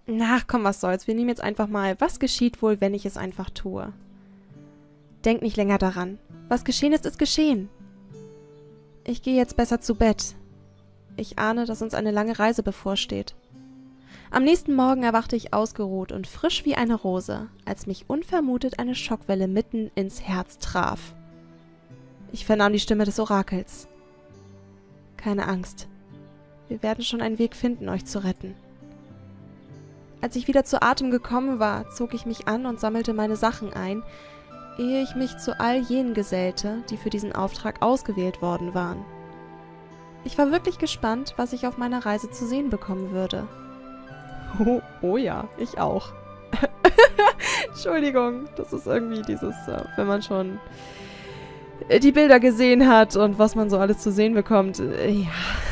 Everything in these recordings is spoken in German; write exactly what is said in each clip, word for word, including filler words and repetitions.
Na, komm, was soll's. Wir nehmen jetzt einfach mal, was geschieht wohl, wenn ich es einfach tue? Denk nicht länger daran. Was geschehen ist, ist geschehen. Ich gehe jetzt besser zu Bett. Ich ahne, dass uns eine lange Reise bevorsteht. Am nächsten Morgen erwachte ich ausgeruht und frisch wie eine Rose, als mich unvermutet eine Schockwelle mitten ins Herz traf. Ich vernahm die Stimme des Orakels. Keine Angst. Wir werden schon einen Weg finden, euch zu retten. Als ich wieder zu Atem gekommen war, zog ich mich an und sammelte meine Sachen ein, ehe ich mich zu all jenen gesellte, die für diesen Auftrag ausgewählt worden waren. Ich war wirklich gespannt, was ich auf meiner Reise zu sehen bekommen würde. Oh, oh ja, ich auch. Entschuldigung, das ist irgendwie dieses, äh, wenn man schon die Bilder gesehen hat und was man so alles zu sehen bekommt. Äh, ja.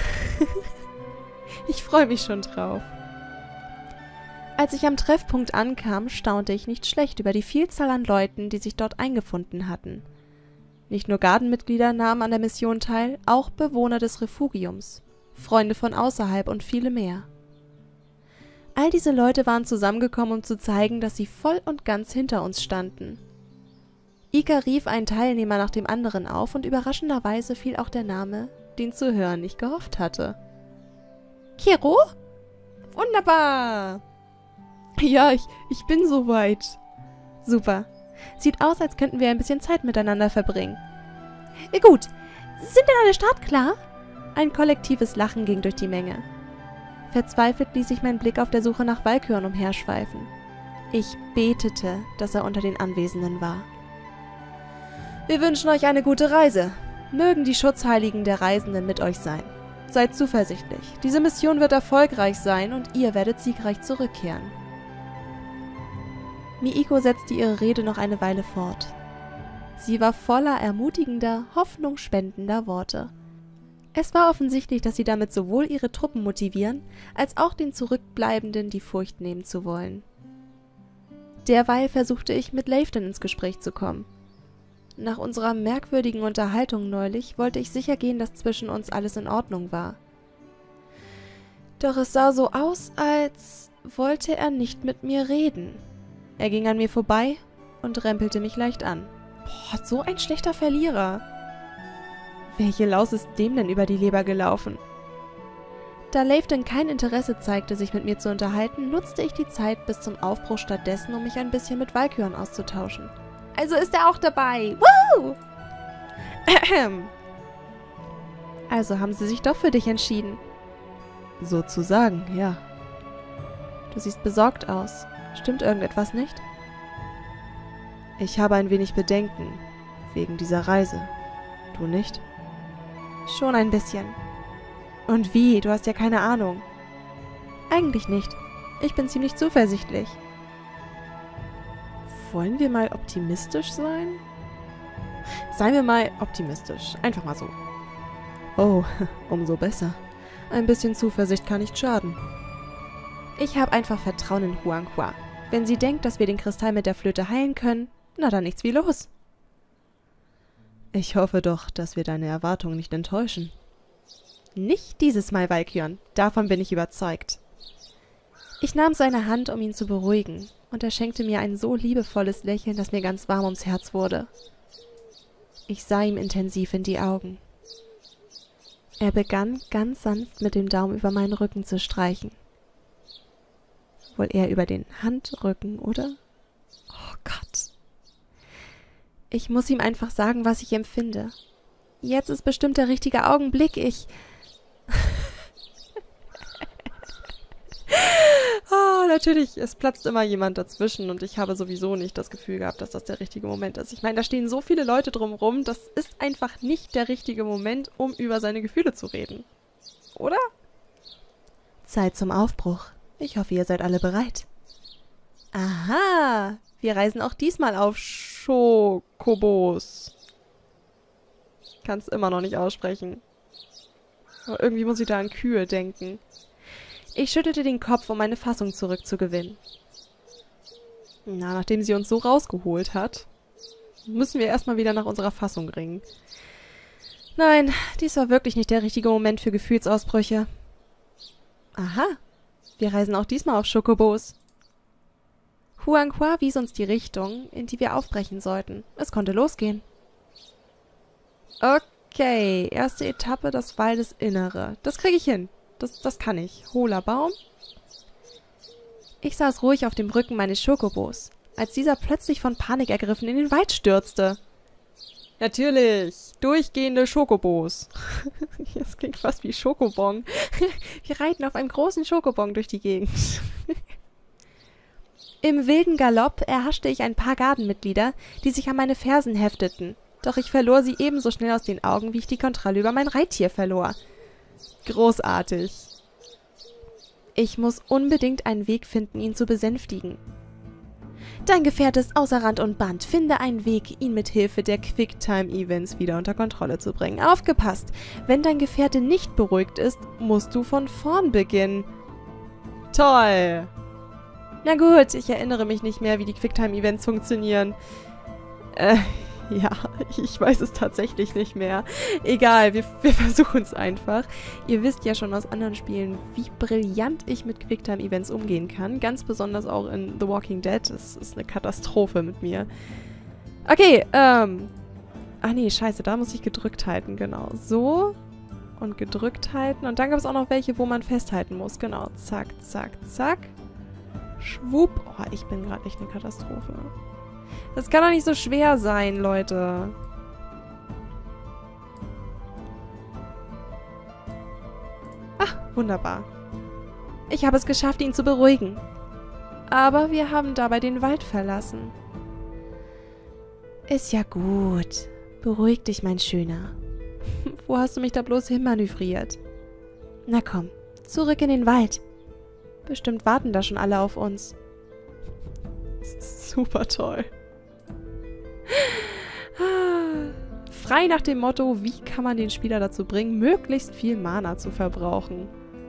Ich freue mich schon drauf. Als ich am Treffpunkt ankam, staunte ich nicht schlecht über die Vielzahl an Leuten, die sich dort eingefunden hatten. Nicht nur Gardenmitglieder nahmen an der Mission teil, auch Bewohner des Refugiums, Freunde von außerhalb und viele mehr. All diese Leute waren zusammengekommen, um zu zeigen, dass sie voll und ganz hinter uns standen. Ika rief einen Teilnehmer nach dem anderen auf und überraschenderweise fiel auch der Name, den zu hören ich gehofft hatte. Kiro? Wunderbar! Ja, ich, ich bin soweit. Super. Sieht aus, als könnten wir ein bisschen Zeit miteinander verbringen. Gut. Sind denn alle startklar? Ein kollektives Lachen ging durch die Menge. Verzweifelt ließ ich meinen Blick auf der Suche nach Walküren umherschweifen. Ich betete, dass er unter den Anwesenden war. Wir wünschen euch eine gute Reise. Mögen die Schutzheiligen der Reisenden mit euch sein. Seid zuversichtlich. Diese Mission wird erfolgreich sein und ihr werdet siegreich zurückkehren. Miiko setzte ihre Rede noch eine Weile fort. Sie war voller ermutigender, hoffnungsspendender Worte. Es war offensichtlich, dass sie damit sowohl ihre Truppen motivieren, als auch den Zurückbleibenden die Furcht nehmen zu wollen. Derweil versuchte ich, mit Leifton ins Gespräch zu kommen. Nach unserer merkwürdigen Unterhaltung neulich wollte ich sicher gehen, dass zwischen uns alles in Ordnung war. Doch es sah so aus, als wollte er nicht mit mir reden. Er ging an mir vorbei und rempelte mich leicht an. Boah, so ein schlechter Verlierer. Welche Laus ist dem denn über die Leber gelaufen? Da Leifton kein Interesse zeigte, sich mit mir zu unterhalten, nutzte ich die Zeit bis zum Aufbruch stattdessen, um mich ein bisschen mit Walküren auszutauschen. Also ist er auch dabei. Woo! Also haben sie sich doch für dich entschieden. Sozusagen, ja. Du siehst besorgt aus. Stimmt irgendetwas nicht? Ich habe ein wenig Bedenken, wegen dieser Reise. Du nicht? Schon ein bisschen. Und wie? Du hast ja keine Ahnung. Eigentlich nicht. Ich bin ziemlich zuversichtlich. Wollen wir mal optimistisch sein? Seien wir mal optimistisch. Einfach mal so. Oh, umso besser. Ein bisschen Zuversicht kann nicht schaden. Ich habe einfach Vertrauen in Huanghua. Wenn sie denkt, dass wir den Kristall mit der Flöte heilen können, na dann nichts wie los. Ich hoffe doch, dass wir deine Erwartungen nicht enttäuschen. Nicht dieses Mal, Walküren. Davon bin ich überzeugt. Ich nahm seine Hand, um ihn zu beruhigen, und er schenkte mir ein so liebevolles Lächeln, dass mir ganz warm ums Herz wurde. Ich sah ihm intensiv in die Augen. Er begann, ganz sanft mit dem Daumen über meinen Rücken zu streichen. Wohl eher über den Handrücken, oder? Oh Gott. Ich muss ihm einfach sagen, was ich empfinde. Jetzt ist bestimmt der richtige Augenblick. Ich... Oh, natürlich, es platzt immer jemand dazwischen und ich habe sowieso nicht das Gefühl gehabt, dass das der richtige Moment ist. Ich meine, da stehen so viele Leute drumrum, das ist einfach nicht der richtige Moment, um über seine Gefühle zu reden. Oder? Zeit zum Aufbruch. Ich hoffe, ihr seid alle bereit. Aha, wir reisen auch diesmal auf Schokobos. Ich kann es immer noch nicht aussprechen. Aber irgendwie muss ich da an Kühe denken. Ich schüttelte den Kopf, um meine Fassung zurückzugewinnen. Na, nachdem sie uns so rausgeholt hat, müssen wir erstmal wieder nach unserer Fassung ringen. Nein, dies war wirklich nicht der richtige Moment für Gefühlsausbrüche. Aha, Wir reisen auch diesmal auf Schokobos. Huanghua wies uns die Richtung, in die wir aufbrechen sollten. Es konnte losgehen. Okay, erste Etappe, das Waldesinnere. Das kriege ich hin. Das, das kann ich. Hohler Baum. Ich saß ruhig auf dem Rücken meines Schokobos, als dieser plötzlich von Panik ergriffen in den Wald stürzte. Natürlich, durchgehende Schokobos. Das klingt fast wie Schokobon. Wir reiten auf einem großen Schokobon durch die Gegend. Im wilden Galopp erhaschte ich ein paar Gardenmitglieder, die sich an meine Fersen hefteten. Doch ich verlor sie ebenso schnell aus den Augen, wie ich die Kontrolle über mein Reittier verlor. Großartig. Ich muss unbedingt einen Weg finden, ihn zu besänftigen. Dein Gefährt ist außer Rand und Band. Finde einen Weg, ihn mit Hilfe der Quicktime-Events wieder unter Kontrolle zu bringen. Aufgepasst! Wenn dein Gefährte nicht beruhigt ist, musst du von vorn beginnen. Toll! Na gut, ich erinnere mich nicht mehr, wie die Quicktime-Events funktionieren. Äh, ja, ich weiß es tatsächlich nicht mehr. Egal, wir, wir versuchen es einfach. Ihr wisst ja schon aus anderen Spielen, wie brillant ich mit Quicktime-Events umgehen kann. Ganz besonders auch in The Walking Dead. Das ist eine Katastrophe mit mir. Okay, ähm... Ach nee, scheiße, da muss ich gedrückt halten, genau. So und gedrückt halten. Und dann gab es auch noch welche, wo man festhalten muss. Genau, zack, zack, zack. Schwupp. Oh, ich bin gerade echt eine Katastrophe. Das kann doch nicht so schwer sein, Leute. Ach, wunderbar. Ich habe es geschafft, ihn zu beruhigen. Aber wir haben dabei den Wald verlassen. Ist ja gut. Beruhig dich, mein Schöner. Wo hast du mich da bloß hinmanövriert? Na komm, zurück in den Wald. Bestimmt warten da schon alle auf uns. Super toll. Frei nach dem Motto, wie kann man den Spieler dazu bringen, möglichst viel Mana zu verbrauchen.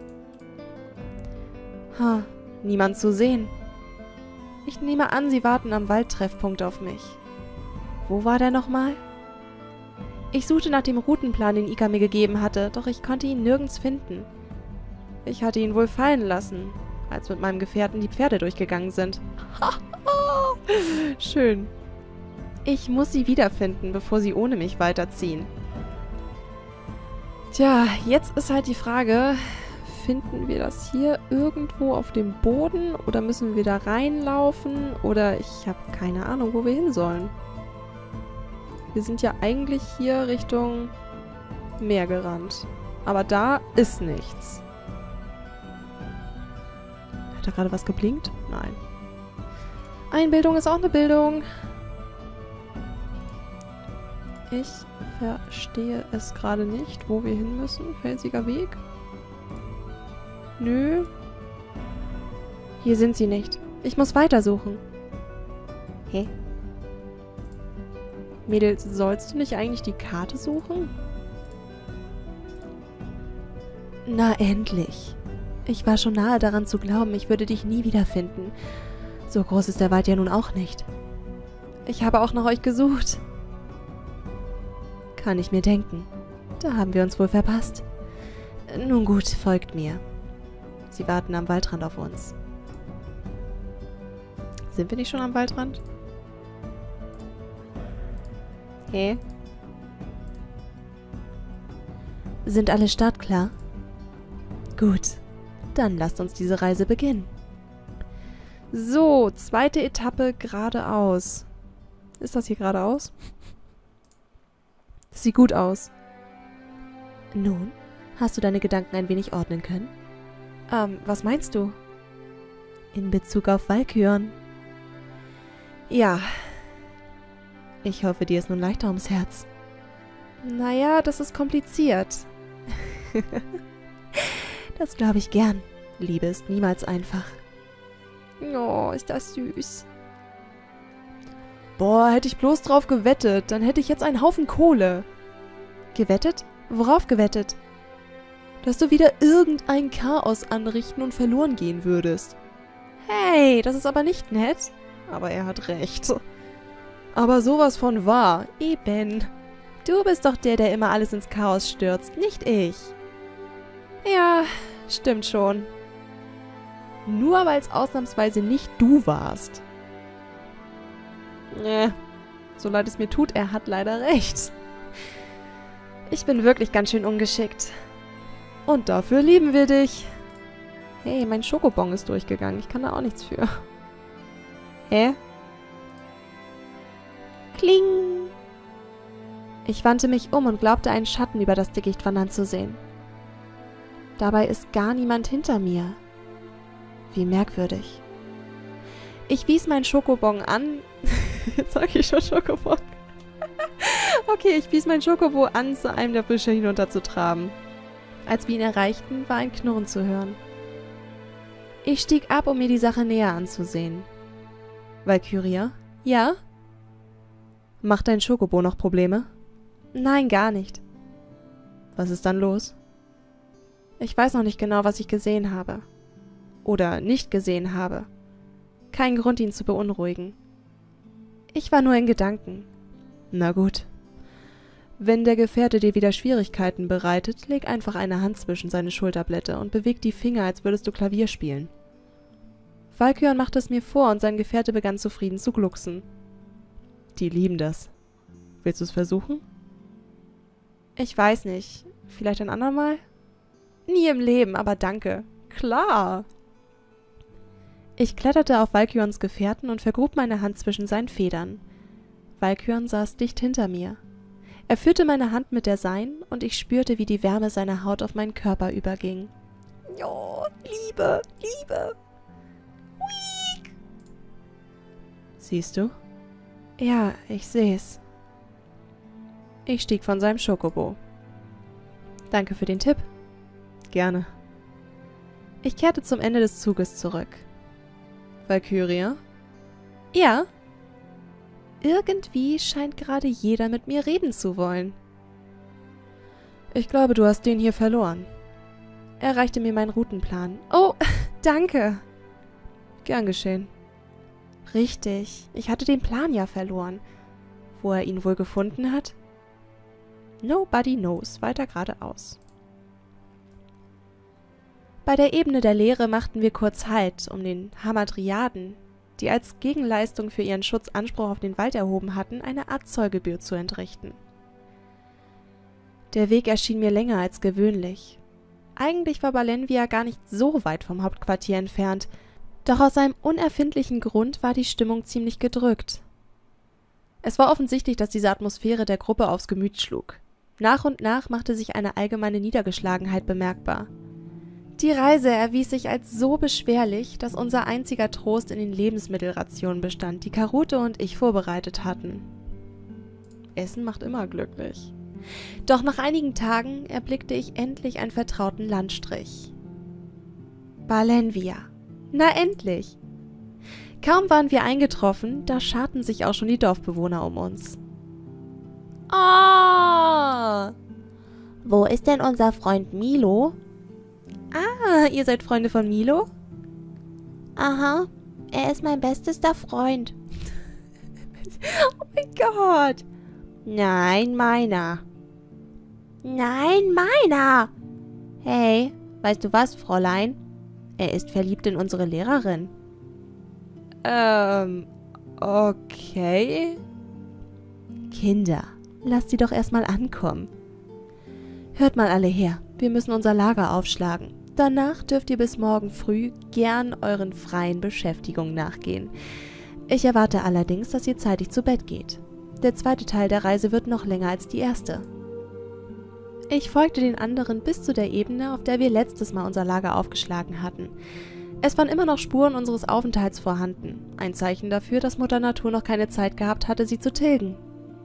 Ha, niemand zu sehen. Ich nehme an, sie warten am Waldtreffpunkt auf mich. Wo war der nochmal? Ich suchte nach dem Routenplan, den Ika mir gegeben hatte, doch ich konnte ihn nirgends finden. Ich hatte ihn wohl fallen lassen, als mit meinem Gefährten die Pferde durchgegangen sind. Schön. Ich muss sie wiederfinden, bevor sie ohne mich weiterziehen. Tja, jetzt ist halt die Frage, finden wir das hier irgendwo auf dem Boden oder müssen wir da reinlaufen oder ich habe keine Ahnung, wo wir hin sollen. Wir sind ja eigentlich hier Richtung Meer gerannt. Aber da ist nichts. Hat da gerade was geblinkt? Nein. Einbildung ist auch eine Bildung. Ich verstehe es gerade nicht, wo wir hin müssen. Felsiger Weg? Nö. Hier sind sie nicht. Ich muss weitersuchen. Hä? Mädel, sollst du nicht eigentlich die Karte suchen? Na endlich. Ich war schon nahe daran zu glauben, ich würde dich nie wiederfinden. So groß ist der Wald ja nun auch nicht. Ich habe auch nach euch gesucht. Kann ich mir denken. Da haben wir uns wohl verpasst. Nun gut, folgt mir. Sie warten am Waldrand auf uns. Sind wir nicht schon am Waldrand? Hä? Sind alle startklar? Gut, dann lasst uns diese Reise beginnen. So, zweite Etappe geradeaus. Ist das hier geradeaus? Das sieht gut aus. Nun, hast du deine Gedanken ein wenig ordnen können? Ähm, was meinst du? In Bezug auf Walküren. Ja. Ich hoffe, dir ist nun leichter ums Herz. Naja, das ist kompliziert. Das glaube ich gern. Liebe ist niemals einfach. Oh, ist das süß. Boah, hätte ich bloß drauf gewettet, dann hätte ich jetzt einen Haufen Kohle. Gewettet? Worauf gewettet? Dass du wieder irgendein Chaos anrichten und verloren gehen würdest. Hey, das ist aber nicht nett. Aber er hat recht. Aber sowas von wahr. Eben. Du bist doch der, der immer alles ins Chaos stürzt, nicht ich. Ja, stimmt schon. Nur weil es ausnahmsweise nicht du warst. Nee, so leid es mir tut, er hat leider recht. Ich bin wirklich ganz schön ungeschickt. Und dafür lieben wir dich. Hey, mein Schokobon ist durchgegangen. Ich kann da auch nichts für. Hä? Kling! Ich wandte mich um und glaubte, einen Schatten über das Dickicht wandern zu sehen. Dabei ist gar niemand hinter mir. Wie merkwürdig. Ich wies meinen Schokobon an. Jetzt sag ich schon Schokobon. Okay, ich wies meinen Schokobo an, zu einem der Büsche hinunterzutraben. Als wir ihn erreichten, war ein Knurren zu hören. Ich stieg ab, um mir die Sache näher anzusehen. Valkyria? Ja? Macht dein Schokobo noch Probleme? Nein, gar nicht. Was ist dann los? Ich weiß noch nicht genau, was ich gesehen habe. Oder nicht gesehen habe. Kein Grund, ihn zu beunruhigen. Ich war nur in Gedanken. Na gut. Wenn der Gefährte dir wieder Schwierigkeiten bereitet, leg einfach eine Hand zwischen seine Schulterblätter und beweg die Finger, als würdest du Klavier spielen. Valkyrn machte es mir vor und sein Gefährte begann zufrieden zu glucksen. Die lieben das. Willst du es versuchen? Ich weiß nicht. Vielleicht ein andermal? Nie im Leben, aber danke. Klar. Ich kletterte auf Valkyrns Gefährten und vergrub meine Hand zwischen seinen Federn. Valkyrn saß dicht hinter mir. Er führte meine Hand mit der seinen und ich spürte, wie die Wärme seiner Haut auf meinen Körper überging. Oh, Liebe, Liebe. Weak. Siehst du? Ja, ich seh's. Ich stieg von seinem Schokobo. Danke für den Tipp. Gerne. Ich kehrte zum Ende des Zuges zurück. Valkyria? Ja? Irgendwie scheint gerade jeder mit mir reden zu wollen. Ich glaube, du hast den hier verloren. Er reichte mir meinen Routenplan. Oh, danke. Gern geschehen. Richtig, ich hatte den Plan ja verloren. Wo er ihn wohl gefunden hat? Nobody knows. Weiter geradeaus. Bei der Ebene der Leere machten wir kurz Halt, um den Hamadryaden, die als Gegenleistung für ihren Schutz Anspruch auf den Wald erhoben hatten, eine Art Zollgebühr zu entrichten. Der Weg erschien mir länger als gewöhnlich. Eigentlich war Balenvia gar nicht so weit vom Hauptquartier entfernt, doch aus einem unerfindlichen Grund war die Stimmung ziemlich gedrückt. Es war offensichtlich, dass diese Atmosphäre der Gruppe aufs Gemüt schlug. Nach und nach machte sich eine allgemeine Niedergeschlagenheit bemerkbar. Die Reise erwies sich als so beschwerlich, dass unser einziger Trost in den Lebensmittelrationen bestand, die Karute und ich vorbereitet hatten. Essen macht immer glücklich. Doch nach einigen Tagen erblickte ich endlich einen vertrauten Landstrich. Balenvia. Na endlich! Kaum waren wir eingetroffen, da scharten sich auch schon die Dorfbewohner um uns. Oh! Wo ist denn unser Freund Milo? Ah, ihr seid Freunde von Milo? Aha, er ist mein bestester Freund. Oh mein Gott! Nein, meiner. Nein, meiner! Hey, weißt du was, Fräulein? Er ist verliebt in unsere Lehrerin. Ähm, okay. Kinder, lasst sie doch erstmal ankommen. Hört mal alle her, wir müssen unser Lager aufschlagen. Danach dürft ihr bis morgen früh gern euren freien Beschäftigungen nachgehen. Ich erwarte allerdings, dass ihr zeitig zu Bett geht. Der zweite Teil der Reise wird noch länger als die erste. Ich folgte den anderen bis zu der Ebene, auf der wir letztes Mal unser Lager aufgeschlagen hatten. Es waren immer noch Spuren unseres Aufenthalts vorhanden. Ein Zeichen dafür, dass Mutter Natur noch keine Zeit gehabt hatte, sie zu tilgen.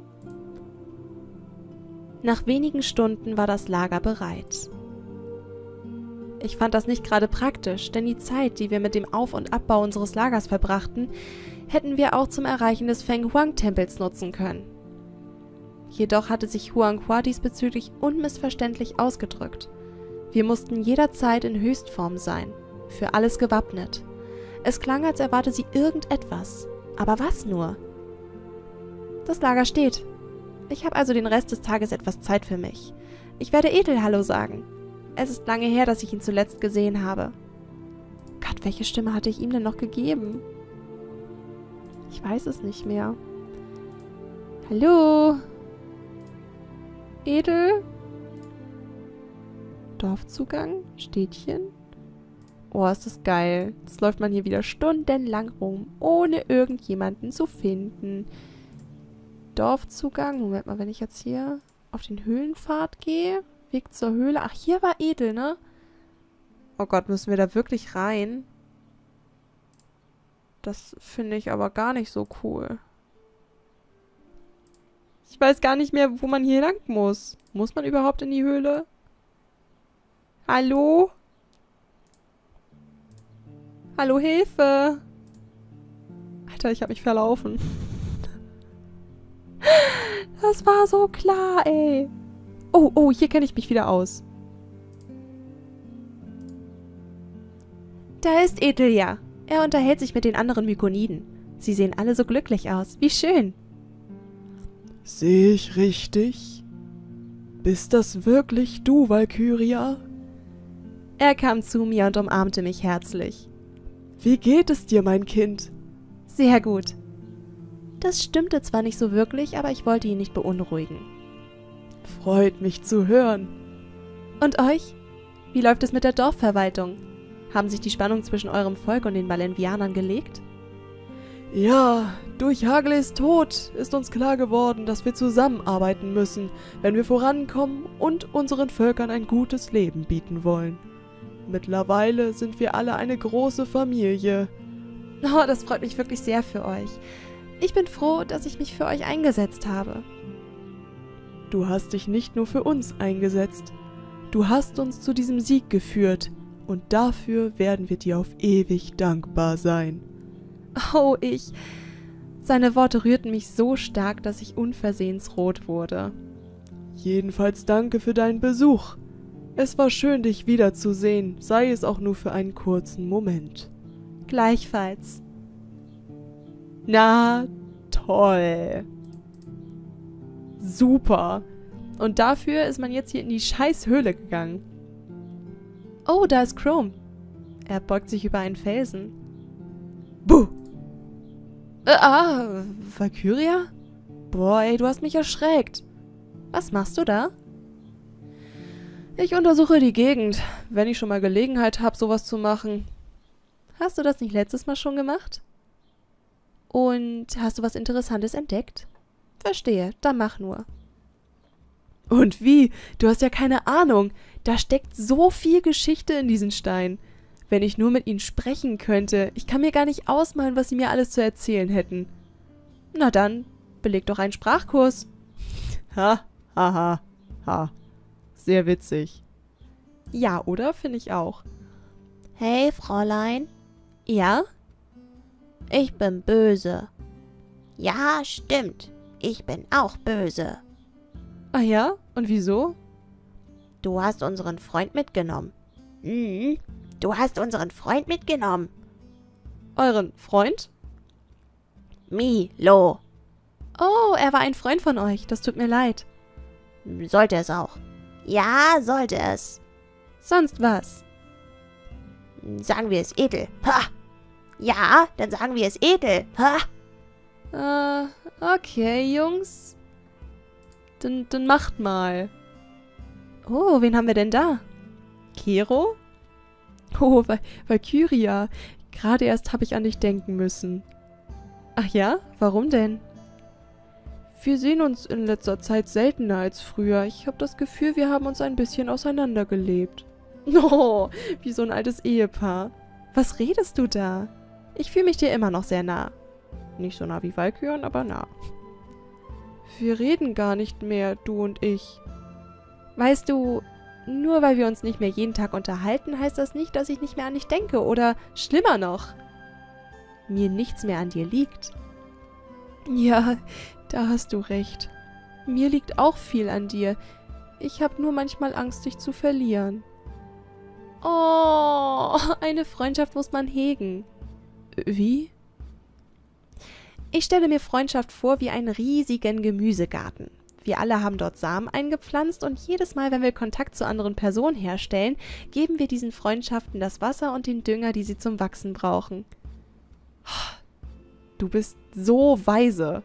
Nach wenigen Stunden war das Lager bereit. Ich fand das nicht gerade praktisch, denn die Zeit, die wir mit dem Auf- und Abbau unseres Lagers verbrachten, hätten wir auch zum Erreichen des Feng-Huang-Tempels nutzen können. Jedoch hatte sich Huanghua diesbezüglich unmissverständlich ausgedrückt. Wir mussten jederzeit in Höchstform sein, für alles gewappnet. Es klang, als erwarte sie irgendetwas. Aber was nur? Das Lager steht. Ich habe also den Rest des Tages etwas Zeit für mich. Ich werde Ethel Hallo sagen. Es ist lange her, dass ich ihn zuletzt gesehen habe. Gott, Welche Stimme hatte ich ihm denn noch gegeben? Ich weiß es nicht mehr. Hallo? Edel? Dorfzugang? Städtchen? Oh, ist das geil. Jetzt läuft man hier wieder stundenlang rum, ohne irgendjemanden zu finden. Dorfzugang. Moment mal, wenn ich jetzt hier auf den Höhlenpfad gehe. Weg zur Höhle. Ach, hier war Edel, ne? Oh Gott, müssen wir da wirklich rein? Das finde ich aber gar nicht so cool. Ich weiß gar nicht mehr, wo man hier lang muss. Muss man überhaupt in die Höhle? Hallo? Hallo, Hilfe! Alter, ich habe mich verlaufen. Das war so klar, ey. Oh, oh, hier kenne ich mich wieder aus. Da ist Edel ja. Er unterhält sich mit den anderen Mykoniden. Sie sehen alle so glücklich aus. Wie schön. Sehe ich richtig? Bist das wirklich du, Valkyria? Er kam zu mir und umarmte mich herzlich. Wie geht es dir, mein Kind? Sehr gut. Das stimmte zwar nicht so wirklich, aber ich wollte ihn nicht beunruhigen. Freut mich zu hören. Und euch? Wie läuft es mit der Dorfverwaltung? Haben sich die Spannungen zwischen eurem Volk und den Valenvianern gelegt? Ja, durch Hagles Tod ist uns klar geworden, dass wir zusammenarbeiten müssen, wenn wir vorankommen und unseren Völkern ein gutes Leben bieten wollen. Mittlerweile sind wir alle eine große Familie. Oh, das freut mich wirklich sehr für euch. Ich bin froh, dass ich mich für euch eingesetzt habe. Du hast dich nicht nur für uns eingesetzt. Du hast uns zu diesem Sieg geführt. Und dafür werden wir dir auf ewig dankbar sein. Oh, ich... Seine Worte rührten mich so stark, dass ich unversehens rot wurde. Jedenfalls danke für deinen Besuch. Es war schön, dich wiederzusehen, sei es auch nur für einen kurzen Moment. Gleichfalls. Na, toll. Super. Und dafür ist man jetzt hier in die scheiß Höhle gegangen. Oh, da ist Chrome. Er beugt sich über einen Felsen. Buh! Äh, ah, Valkyria? Boah, ey, du hast mich erschreckt. Was machst du da? Ich untersuche die Gegend, wenn ich schon mal Gelegenheit habe, sowas zu machen. Hast du das nicht letztes Mal schon gemacht? Und hast du was Interessantes entdeckt? Verstehe, dann mach nur. Und wie? Du hast ja keine Ahnung. Da steckt so viel Geschichte in diesen Stein. Wenn ich nur mit ihnen sprechen könnte. Ich kann mir gar nicht ausmalen, was sie mir alles zu erzählen hätten. Na dann, beleg doch einen Sprachkurs. Ha, ha, ha, ha. Sehr witzig. Ja, oder? Finde ich auch. Hey, Fräulein. Ja? Ich bin böse. Ja, stimmt. Ich bin auch böse. Ah ja? Und wieso? Du hast unseren Freund mitgenommen. Mhm. Du hast unseren Freund mitgenommen. Euren Freund? Milo. Oh, er war ein Freund von euch. Das tut mir leid. Sollte es auch. Ja, sollte es. Sonst was? Sagen wir es edel. Ha! Ja, dann sagen wir es edel. Ha! Äh, okay, Jungs. Dann, dann macht mal. Oh, wen haben wir denn da? Kero? Oh, Val Valkyria. Gerade erst habe ich an dich denken müssen. Ach ja? Warum denn? Wir sehen uns in letzter Zeit seltener als früher. Ich habe das Gefühl, wir haben uns ein bisschen auseinandergelebt. Oh, wie so ein altes Ehepaar. Was redest du da? Ich fühle mich dir immer noch sehr nah. Nicht so nah wie Valkyrion, aber nah. Wir reden gar nicht mehr, du und ich. Weißt du, nur weil wir uns nicht mehr jeden Tag unterhalten, heißt das nicht, dass ich nicht mehr an dich denke. Oder schlimmer noch, mir nichts mehr an dir liegt. Ja, da hast du recht. Mir liegt auch viel an dir. Ich habe nur manchmal Angst, dich zu verlieren. Oh, eine Freundschaft muss man hegen. Wie? Ich stelle mir Freundschaft vor wie einen riesigen Gemüsegarten. Wir alle haben dort Samen eingepflanzt und jedes Mal, wenn wir Kontakt zu anderen Personen herstellen, geben wir diesen Freundschaften das Wasser und den Dünger, die sie zum Wachsen brauchen. Du bist so weise.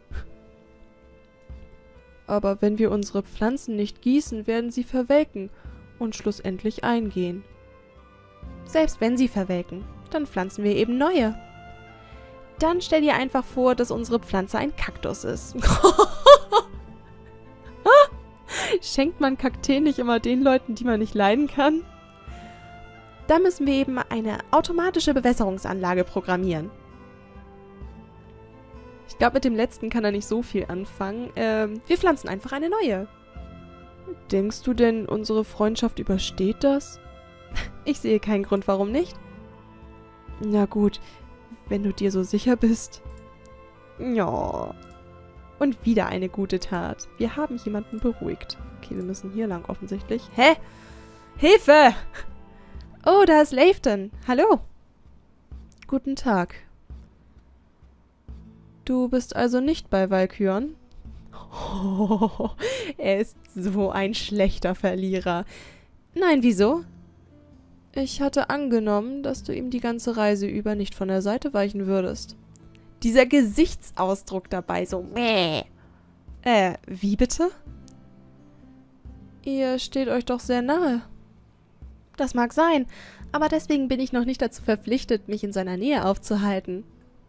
Aber wenn wir unsere Pflanzen nicht gießen, werden sie verwelken und schlussendlich eingehen. Selbst wenn sie verwelken, dann pflanzen wir eben neue. Dann stell dir einfach vor, dass unsere Pflanze ein Kaktus ist. Schenkt man Kakteen nicht immer den Leuten, die man nicht leiden kann? Da müssen wir eben eine automatische Bewässerungsanlage programmieren. Ich glaube, mit dem letzten kann er nicht so viel anfangen. Ähm, wir pflanzen einfach eine neue. Denkst du denn, unsere Freundschaft übersteht das? Ich sehe keinen Grund, warum nicht. Na gut, wenn du dir so sicher bist. Ja. Und wieder eine gute Tat. Wir haben jemanden beruhigt. Okay, wir müssen hier lang offensichtlich. Hä? Hilfe! Oh, da ist Leifton. Hallo. Guten Tag. Du bist also nicht bei Valkyren? Oh, er ist so ein schlechter Verlierer. Nein, wieso? Ich hatte angenommen, dass du ihm die ganze Reise über nicht von der Seite weichen würdest. Dieser Gesichtsausdruck dabei, so mäh. Äh, wie bitte? Ihr steht euch doch sehr nahe. Das mag sein, aber deswegen bin ich noch nicht dazu verpflichtet, mich in seiner Nähe aufzuhalten.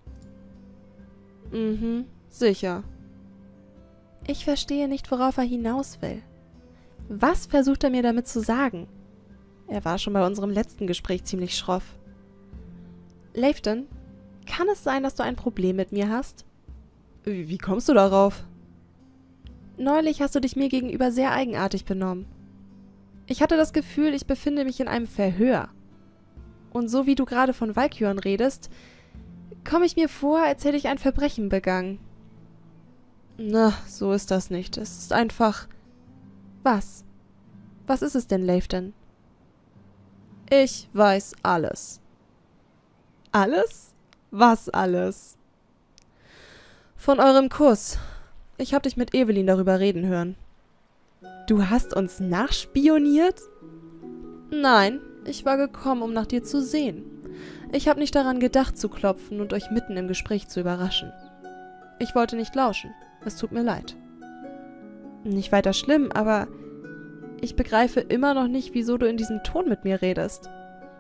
Mhm, sicher. Ich verstehe nicht, worauf er hinaus will. Was versucht er mir damit zu sagen? Er war schon bei unserem letzten Gespräch ziemlich schroff. Leifton, kann es sein, dass du ein Problem mit mir hast? Wie, wie kommst du darauf? Neulich hast du dich mir gegenüber sehr eigenartig benommen. Ich hatte das Gefühl, ich befinde mich in einem Verhör. Und so wie du gerade von Valkyren redest, komme ich mir vor, als hätte ich ein Verbrechen begangen. Na, so ist das nicht. Es ist einfach... Was? Was ist es denn, Leifton? Ich weiß alles. Alles? Was alles? Von eurem Kuss. Ich habe dich mit Evelyn darüber reden hören. Du hast uns nachspioniert? Nein, ich war gekommen, um nach dir zu sehen. Ich habe nicht daran gedacht, zu klopfen und euch mitten im Gespräch zu überraschen. Ich wollte nicht lauschen. Es tut mir leid. Nicht weiter schlimm, aber ich begreife immer noch nicht, wieso du in diesem Ton mit mir redest.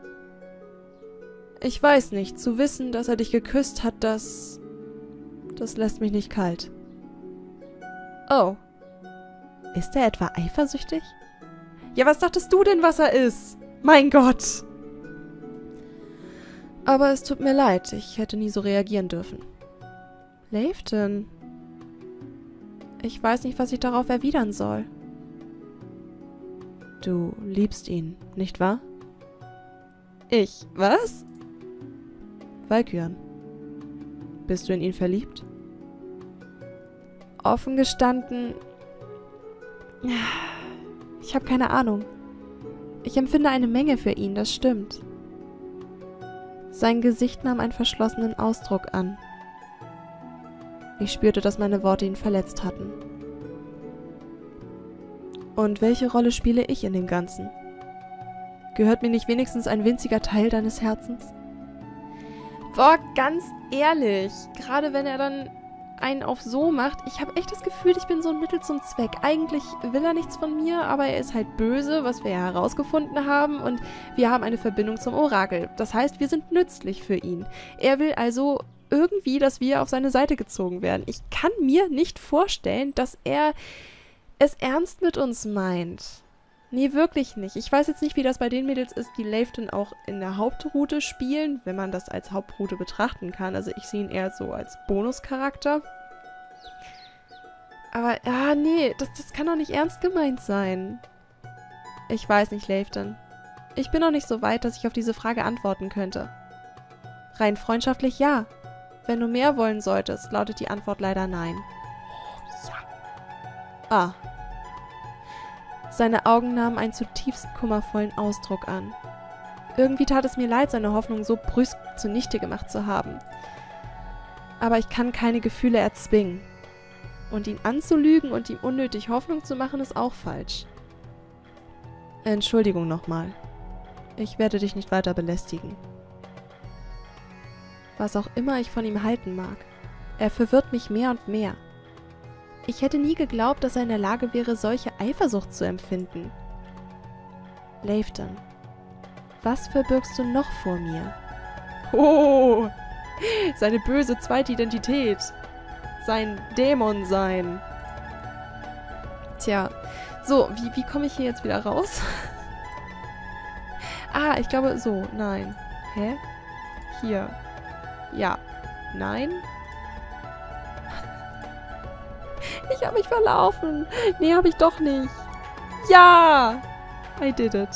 Ich weiß nicht, zu wissen, dass er dich geküsst hat, das... das lässt mich nicht kalt. Oh. Ist er etwa eifersüchtig? Ja, was dachtest du denn, was er ist? Mein Gott! Aber es tut mir leid, ich hätte nie so reagieren dürfen. Leifton. Ich weiß nicht, was ich darauf erwidern soll. Du liebst ihn, nicht wahr? Ich? Was? Valkyren. Bist du in ihn verliebt? Offen gestanden... Ich habe keine Ahnung. Ich empfinde eine Menge für ihn, das stimmt. Sein Gesicht nahm einen verschlossenen Ausdruck an. Ich spürte, dass meine Worte ihn verletzt hatten. Und welche Rolle spiele ich in dem Ganzen? Gehört mir nicht wenigstens ein winziger Teil deines Herzens? Boah, ganz ehrlich, gerade wenn er dann einen auf so macht, ich habe echt das Gefühl, ich bin so ein Mittel zum Zweck. Eigentlich will er nichts von mir, aber er ist halt böse, was wir ja herausgefunden haben, und wir haben eine Verbindung zum Orakel. Das heißt, wir sind nützlich für ihn. Er will also irgendwie, dass wir auf seine Seite gezogen werden. Ich kann mir nicht vorstellen, dass er es ernst mit uns meint. Nee, wirklich nicht. Ich weiß jetzt nicht, wie das bei den Mädels ist, die Leifton auch in der Hauptroute spielen, wenn man das als Hauptroute betrachten kann. Also ich sehe ihn eher so als Bonuscharakter. Aber, ah, nee, das, das kann doch nicht ernst gemeint sein. Ich weiß nicht, Leifton. Ich bin noch nicht so weit, dass ich auf diese Frage antworten könnte. Rein freundschaftlich ja. Wenn du mehr wollen solltest, lautet die Antwort leider nein. Ja. Ah. Seine Augen nahmen einen zutiefst kummervollen Ausdruck an. Irgendwie tat es mir leid, seine Hoffnung so brüsk zunichte gemacht zu haben. Aber ich kann keine Gefühle erzwingen. Und ihn anzulügen und ihm unnötig Hoffnung zu machen, ist auch falsch. Entschuldigung nochmal. Ich werde dich nicht weiter belästigen. Was auch immer ich von ihm halten mag, er verwirrt mich mehr und mehr. Ich hätte nie geglaubt, dass er in der Lage wäre, solche Eifersucht zu empfinden. Leifton, was verbirgst du noch vor mir? Oh, seine böse zweite Identität. Sein Dämon-Sein. Tja, so, wie, wie komme ich hier jetzt wieder raus? Ah, ich glaube, so, nein. Hä? Hier. Ja. Nein? Ich habe mich verlaufen. Nee, habe ich doch nicht. Ja! I did it.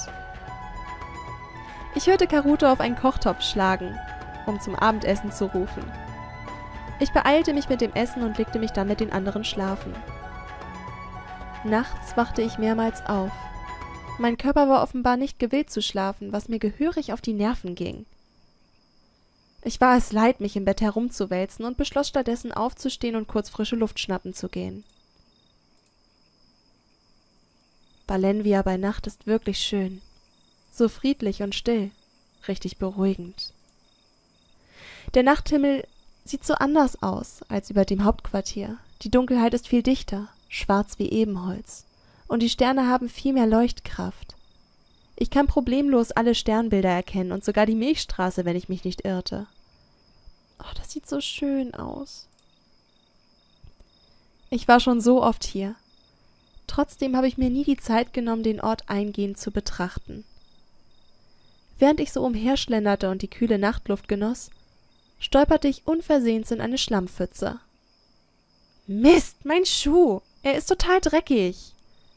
Ich hörte Karuto auf einen Kochtopf schlagen, um zum Abendessen zu rufen. Ich beeilte mich mit dem Essen und legte mich dann mit den anderen schlafen. Nachts wachte ich mehrmals auf. Mein Körper war offenbar nicht gewillt zu schlafen, was mir gehörig auf die Nerven ging. Ich war es leid, mich im Bett herumzuwälzen und beschloss stattdessen aufzustehen und kurz frische Luft schnappen zu gehen. Balenvia bei Nacht ist wirklich schön. So friedlich und still, richtig beruhigend. Der Nachthimmel sieht so anders aus als über dem Hauptquartier. Die Dunkelheit ist viel dichter, schwarz wie Ebenholz. Und die Sterne haben viel mehr Leuchtkraft. Ich kann problemlos alle Sternbilder erkennen und sogar die Milchstraße, wenn ich mich nicht irrte. Oh, das sieht so schön aus. Ich war schon so oft hier. Trotzdem habe ich mir nie die Zeit genommen, den Ort eingehend zu betrachten. Während ich so umherschlenderte und die kühle Nachtluft genoss, stolperte ich unversehens in eine Schlammpfütze. Mist, mein Schuh! Er ist total dreckig.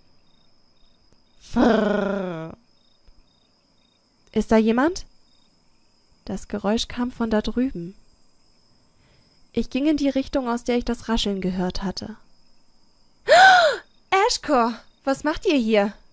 Frrrr. Ist da jemand? Das Geräusch kam von da drüben. Ich ging in die Richtung, aus der ich das Rascheln gehört hatte. Ashkor, was macht ihr hier?